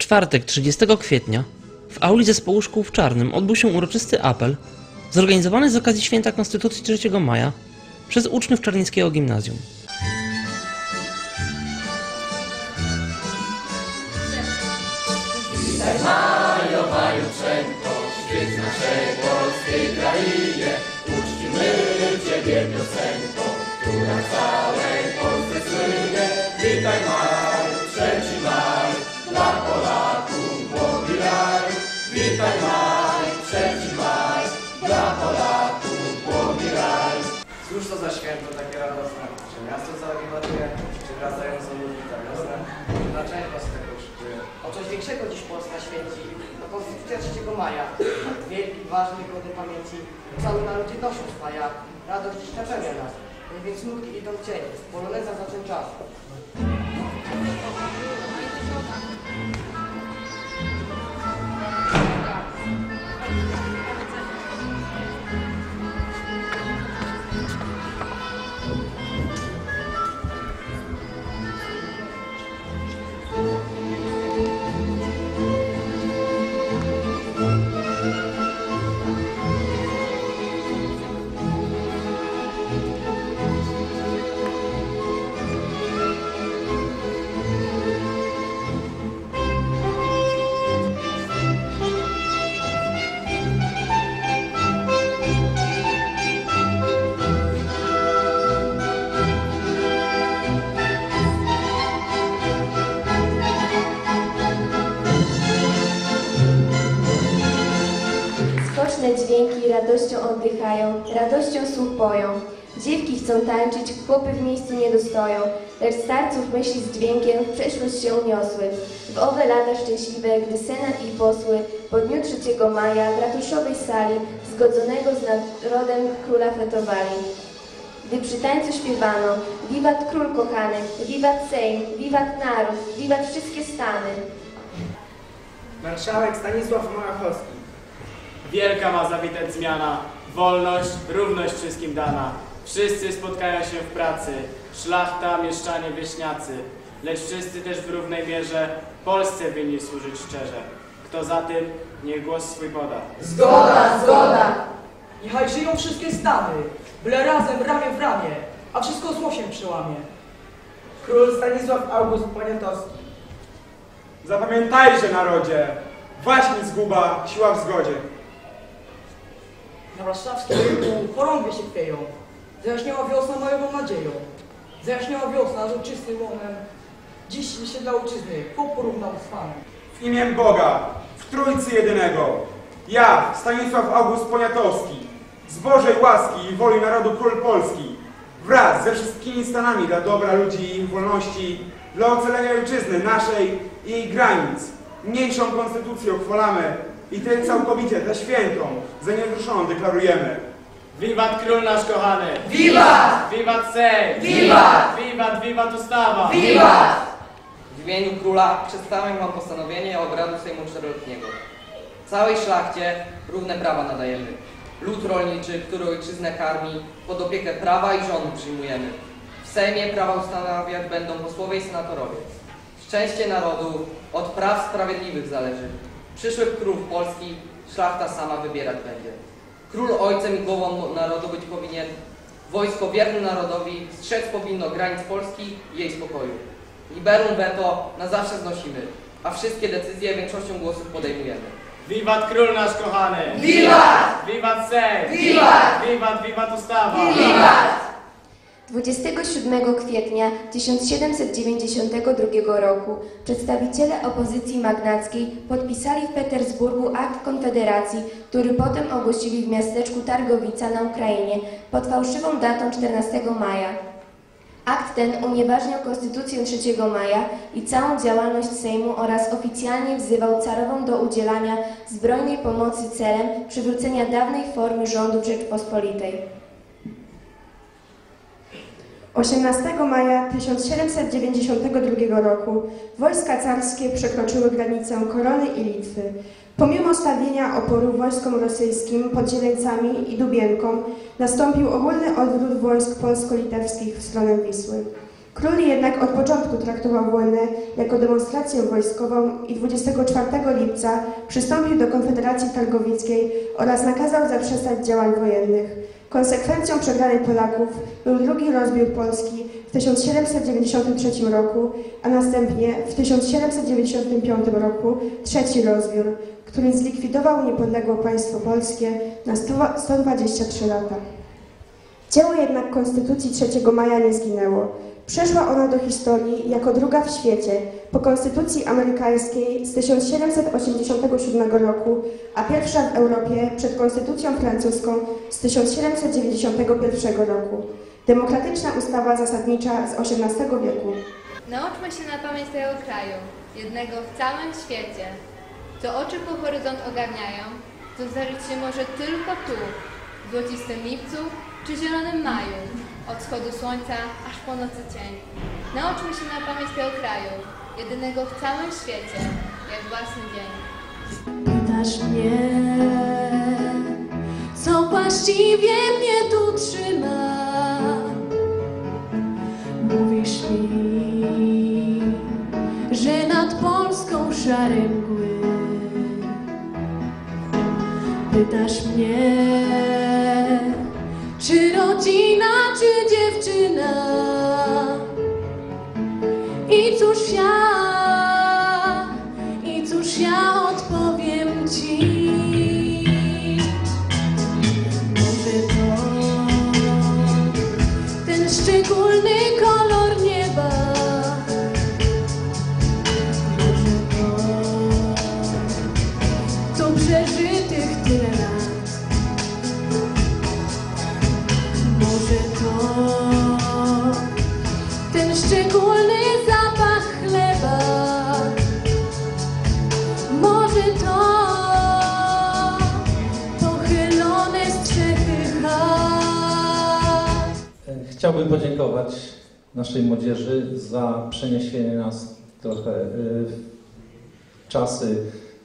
czwartek 30 kwietnia w auli zespołu szkół w Czarnym odbył się uroczysty apel zorganizowany z okazji Święta Konstytucji 3 maja przez uczniów Czarnieckiego Gimnazjum. Witaj Majo, Majutrzenko, świeć naszej polskiej krainie. Uczcimy Ciebie piosenką, która w całej Polsce słynie. Witaj Maj, 3 maj, dla Polaków błogi raj. Witaj Maj, 3 maj, dla Polaków błogi raj. Cóż to za święto takie radosne, czy miasto całe wiwatuje, czy wracającą ludzi ta wiosna? Dlaczego z tego szykuje? O coś większego dziś Polska święci, to Konstytucja 3 maja. Wielki, ważny, godny pamięci, cały naród jednością spaja. Radość dziś napełnia nas, niech więc smutki idą w cień, poloneza za ten czas. Skoczne dźwięki radością oddychają, radością słuch poją. Dziewki chcą tańczyć, chłopy w miejscu nie dostoją, lecz starców myśli z dźwiękiem w przeszłość się uniosły. W owe lata szczęśliwe, gdy senat i posły po dniu 3 maja w ratuszowej sali zgodzonego z narodem króla fetowali. Gdy przy tańcu śpiewano, wiwat król kochany, wiwat Sejm, wiwat naród, wiwat wszystkie stany. Marszałek Stanisław Małachowski. Wielka ma zawitać zmiana, wolność, równość wszystkim dana. Wszyscy spotkają się w pracy, szlachta, mieszczanie, wieśniacy. Lecz wszyscy też w równej mierze Polsce winni służyć szczerze. Kto za tym, niech głos swój poda. Zgoda, zgoda! Niechaj żyją wszystkie stany, byle razem, ramię w ramię, a wszystko zło się przełamie. Król Stanisław August Poniatowski. Zapamiętajże, narodzie, właśnie zguba, siła w zgodzie. Na warszawskim rynku chorągwie się chwieją. Zajaśniała wiosna mojego nadzieją. Zajaśniała wiosna z ojczystym łonem. Dziś się dla ojczyzny chłop porównał z Panem. W imię Boga, w Trójcy Jedynego, ja, Stanisław August Poniatowski, z Bożej łaski i woli narodu król Polski, wraz ze wszystkimi stanami dla dobra ludzi i ich wolności, dla ocalenia ojczyzny naszej i jej granic, mniejszą konstytucję uchwalamy i tę całkowicie, tę świętą, za niewzruszoną deklarujemy. Wiwat król nasz kochany! Wiwat! Wiwat Sejm! Wiwat! Wiwat, wiwat ustawa! Wiwat! W imieniu króla przedstawiam wam postanowienie obradu Sejmu Czteroletniego. Całej szlachcie równe prawa nadajemy. Lud rolniczy, który ojczyznę karmi, pod opiekę prawa i rządu przyjmujemy. W Sejmie prawa ustanawiać będą posłowie i senatorowie. Szczęście narodu od praw sprawiedliwych zależy. Przyszły król Polski szlachta sama wybierać będzie. Król ojcem i głową narodu być powinien. Wojsko wierne narodowi strzec powinno granic Polski i jej spokoju. Liberum veto na zawsze znosimy, a wszystkie decyzje większością głosów podejmujemy. Wiwat król nasz kochany! Wiwat! Wiwat Sejm! Wiwat! Wiwat, wiwat ustawa! Wiwat! 27 kwietnia 1792 roku przedstawiciele opozycji magnackiej podpisali w Petersburgu akt konfederacji, który potem ogłosili w miasteczku Targowica na Ukrainie pod fałszywą datą 14 maja. Akt ten unieważniał Konstytucję 3 maja i całą działalność Sejmu oraz oficjalnie wzywał carową do udzielania zbrojnej pomocy celem przywrócenia dawnej formy rządu w Rzeczypospolitej. 18 maja 1792 roku wojska carskie przekroczyły granicę Korony i Litwy. Pomimo stawienia oporu wojskom rosyjskim pod Zieleńcami i Dubienką nastąpił ogólny odwrót wojsk polsko-litewskich w stronę Wisły. Król jednak od początku traktował wojnę jako demonstrację wojskową i 24 lipca przystąpił do Konfederacji Targowickiej oraz nakazał zaprzestać działań wojennych. Konsekwencją przegranej Polaków był drugi rozbiór Polski w 1793 roku, a następnie w 1795 roku trzeci rozbiór, który zlikwidował niepodległe państwo polskie na 123 lata. Dzieło jednak Konstytucji 3 maja nie zginęło. Przeszła ona do historii jako druga w świecie, po Konstytucji amerykańskiej z 1787 roku, a pierwsza w Europie przed Konstytucją francuską z 1791 roku. Demokratyczna ustawa zasadnicza z XVIII wieku. Nauczmy się na pamięć tego kraju, jednego w całym świecie. Co oczy po horyzont ogarniają, to zdarzyć się może tylko tu, w złocistym lipcu czy zielonym maju, od wschodu słońca aż po nocy cień. Nauczmy się na pamięć tego kraju, jedynego w całym świecie, jak własny dzień. Pytasz mnie, co właściwie mnie tu trzyma. Mówisz mi, że nad Polską szare mgły. Pytasz mnie, czy rodzina, czy dziewczyna? I cóż ja odpowiem ci? Może to ten szczególny kolor nieba, może to przeżytych tyle lat. Może to ten szczególny zapach chleba, może to pochylone strzechy chat. Chciałbym podziękować naszej młodzieży za przeniesienie nas trochę w czasy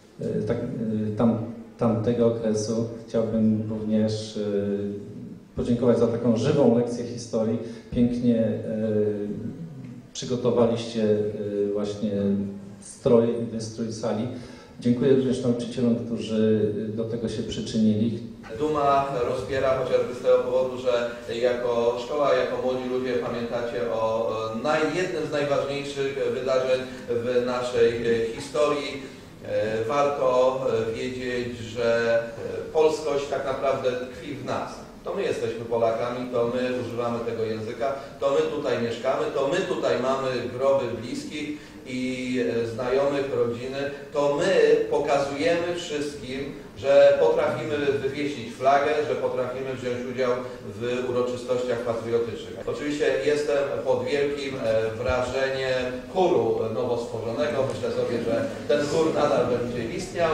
tamtego okresu. Chciałbym również podziękować za taką żywą lekcję historii. Pięknie przygotowaliście właśnie wystrój sali. Dziękuję również nauczycielom, którzy do tego się przyczynili. Duma rozpiera chociażby z tego powodu, że jako szkoła, jako młodzi ludzie pamiętacie o jednym z najważniejszych wydarzeń w naszej historii. Warto wiedzieć, że polskość tak naprawdę tkwi w nas. To my jesteśmy Polakami, to my używamy tego języka, to my tutaj mieszkamy, to my tutaj mamy groby bliskich i znajomych, rodziny, to my pokazujemy wszystkim, że potrafimy wywiesić flagę, że potrafimy wziąć udział w uroczystościach patriotycznych. Oczywiście jestem pod wielkim wrażeniem chóru nowo stworzonego. Myślę sobie, że ten chór nadal będzie istniał.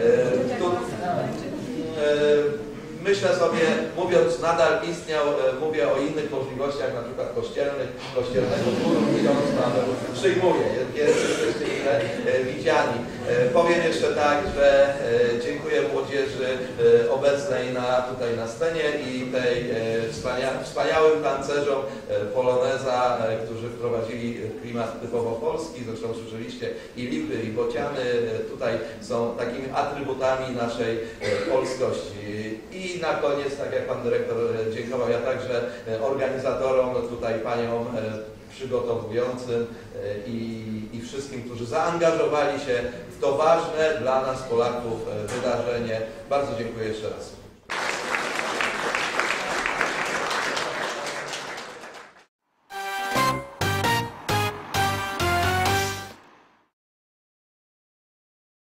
Myślę sobie, mówiąc nadal istniał, mówię o innych możliwościach, na przykład kościelnego chóru milionstwa przyjmuję, więc jesteście ile widziani. Powiem jeszcze tak, że dziękuję młodzieży obecnej tutaj na scenie i tej wspaniałym tancerzom Poloneza, którzy wprowadzili klimat typowo polski. Zresztą słyszeliście i lipy, i bociany tutaj są takimi atrybutami naszej polskości. I na koniec, tak jak pan dyrektor dziękował, ja także organizatorom, tutaj paniom przygotowującym i wszystkim, którzy zaangażowali się w to ważne dla nas Polaków wydarzenie. Bardzo dziękuję jeszcze raz.